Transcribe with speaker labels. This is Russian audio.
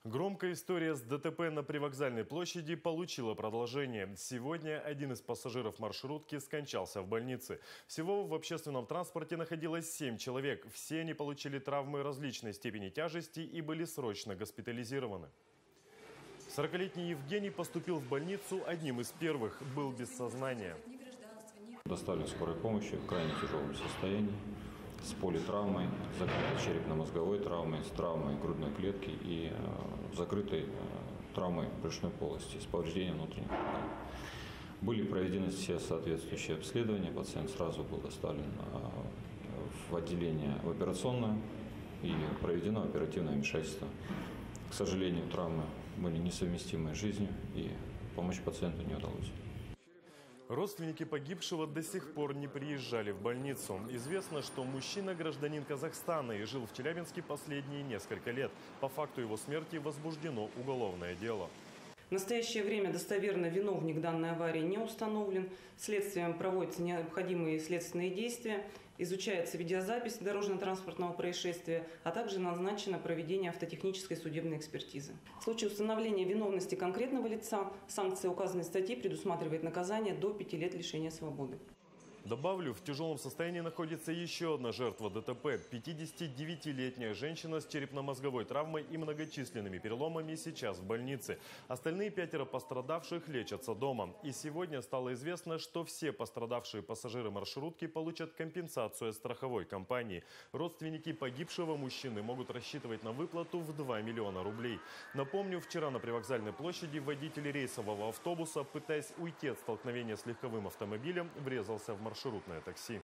Speaker 1: Громкая история с ДТП на Привокзальной площади получила продолжение. Сегодня один из пассажиров маршрутки скончался в больнице. Всего в общественном транспорте находилось 7 человек. Все они получили травмы различной степени тяжести и были срочно госпитализированы. 40-летний Евгений поступил в больницу одним из первых. Был без сознания.
Speaker 2: Доставлен скорой помощи в крайне тяжелом состоянии, с политравмой, закрытой черепно-мозговой травмой, с травмой грудной клетки и закрытой травмой брюшной полости с повреждением внутренних тканей. Были проведены все соответствующие обследования, пациент сразу был доставлен в отделение в операционное и проведено оперативное вмешательство. К сожалению, травмы были несовместимы с жизнью и помочь пациенту не удалось.
Speaker 1: Родственники погибшего до сих пор не приезжали в больницу. Известно, что мужчина гражданин Казахстана и жил в Челябинске последние несколько лет. По факту его смерти возбуждено уголовное дело.
Speaker 3: В настоящее время достоверно виновник данной аварии не установлен. Следствием проводятся необходимые следственные действия, изучается видеозапись дорожно-транспортного происшествия, а также назначено проведение автотехнической судебной экспертизы. В случае установления виновности конкретного лица санкция указанной статьи предусматривает наказание до 5 лет лишения свободы.
Speaker 1: Добавлю, в тяжелом состоянии находится еще одна жертва ДТП. 59-летняя женщина с черепно-мозговой травмой и многочисленными переломами сейчас в больнице. Остальные 5 пострадавших лечатся дома. И сегодня стало известно, что все пострадавшие пассажиры маршрутки получат компенсацию от страховой компании. Родственники погибшего мужчины могут рассчитывать на выплату в 2 миллиона рублей. Напомню, вчера на Привокзальной площади водитель рейсового автобуса, пытаясь уйти от столкновения с легковым автомобилем, врезался в маршрутное такси.